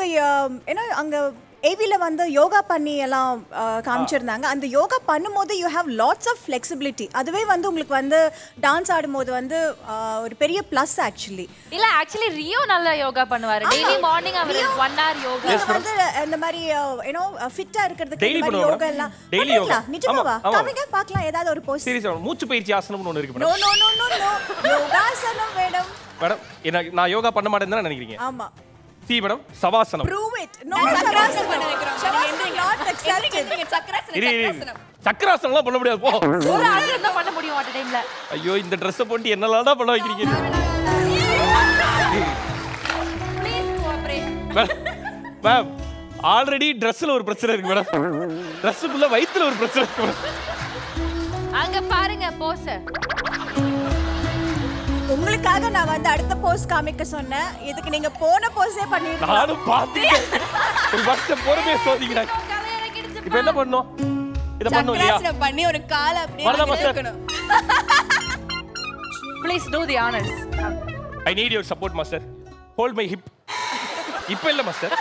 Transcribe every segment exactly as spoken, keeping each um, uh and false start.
ஏன்னா அங்க ஏவில வந்து யோகா பண்ணி எல்லாம் காமிச்சிருந்தாங்க. அந்த யோகா பண்ணும்போது you have lots of flexibility. அதுவே வந்து உங்களுக்கு வந்து டான்ஸ் ஆடும்போது வந்து ஒரு பெரிய ப்ளஸ் ஆக்சுவலி. இல்ல ஆக்சுவலி ரியோ நல்ல யோகா பண்ணுவாரு. டெய்லி மார்னிங் அவர் one hour யோகா. நீங்க வந்து இந்த மாதிரி யூ நோ ஃபிட்டா இருக்கிறதுக்கு இந்த மாதிரி யோகா எல்லாம் டெய்லி யோகா நிஜமாவா? கமிங்க பார்க்கலாம் ஏதாவது ஒரு போஸ். சீரியஸா மூச்சு பயிற்சி ஆசனம்னு ஒன்னு இருக்கு madam. No no no no no யோகாசனம் மேடம். மேடம் என்ன நான் யோகா பண்ண மாட்டேன்னு நினைக்கிறீங்க? ஆமா. சி மேடம் சவாசனம். Prove it. No சக்கராசனம் பண்ண வைக்கிறோம். சவாசனம் not accepted. நீங்க சக்கராசனம் சக்கராசனம். சக்கராசனம்லாம் பண்ண முடியாது போ. ஒரு ஆசனம் தான் பண்ண முடியும் அந்த டைம்ல. ஐயோ இந்த Dress போட்டு என்னலாடா பண்ண வைக்கிறீங்க? Please cooperate. மேம் ஆல்ரெடி Dressல ஒரு பிரச்சனை இருக்கு மேடம். Dressக்குள்ள வயித்துல ஒரு பிரச்சனை இருக்கு மேடம். அங்க பாருங்க போஸ். உங்களுக்காக நான் வந்து அடுத்த போஸ் காமிக்க சொன்னேன். இதுக்கு நீங்க போன போஸே பண்ணிருக்கீங்க. நானும் பாத்தீங்க. ஒரு வருஷம் பொறுமையா சோதிக்கிறாங்க. இப்போ என்ன பண்ணனும்? இத பண்ணனும் இல்லையா? சக்கராசனம் பண்ணி ஒரு கால அப்படியே வைக்கணும். Please do the honors. I need your support master. Hold my hip. இப்ப இல்ல மாஸ்டர்.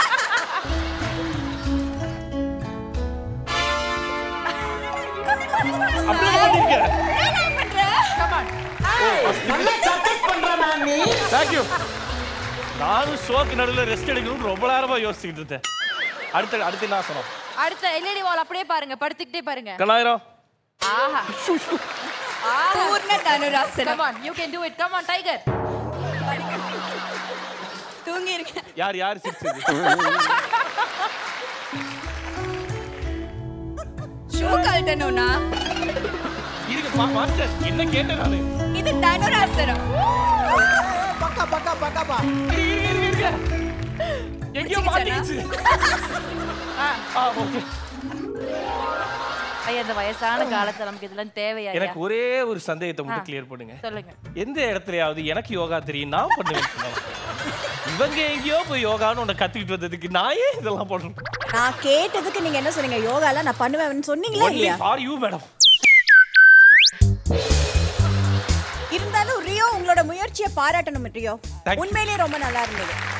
அப்படியே பண்ணிருக்க. என்ன பண்ற? Come on. நல்லா சர்க்கஸ் பண்றடா நீ. Thank you. நானும் ஷோக்கு நடுவுல ரெஸ்ட் எடுக்கணும்னு ரொம்ப நேரமா யோசிச்சிட்டு இருந்தேன். அடுத்து அடுத்து என்ன ஆசனம்? அடுத்த எல்இடி வால் அப்படியே பாருங்க, படுத்துக்கிட்டே பாருங்க. கணாயிரம். ஆஹா. பூர்ண தனுராசனம். Come on, you can do it. Come on, tiger. தூங்கி இருக்க. யார் யார் சிரிச்சது? ஷூ கழட்டணும்னா இருங்க மாஸ்டர் என்ன கேட்டேன் நானு? இது தனுராசனம். பக்கா பக்கா பக்கா பா. எங்கயோ மாட்டிக்கிச்சு. Ah okay. ஐயா இந்த வயசான காலத்துல நமக்கு இதெல்லாம் தேவையா? எனக்கு ஒரே ஒரு சந்தேகத்தை மட்டும் கிளியர் பண்ணுங்க. சொல்லுங்க. எந்த இடத்துலயாவது எனக்கு யோகா தெரியும் நான் பண்ணுவேன் சொன்னாங்க. இவங்க எங்கேயோ போய் யோகான்னு உன்னை கத்துக்கிட்டு வந்ததுக்கு நான் ஏன் இதெல்லாம் பண்றேன்? நான் கேட்டதுக்கு நீங்க என்ன சொன்னீங்க? யோகால நான் பண்ணுவேன்னு சொன்னீங்களா இல்லையா? For you madam. இருந்தாலும் ரியோ உங்களோட முயற்சியை பாராட்டணும் ரியோ. உண்மையிலேயே ரொம்ப நல்லா இருந்தது.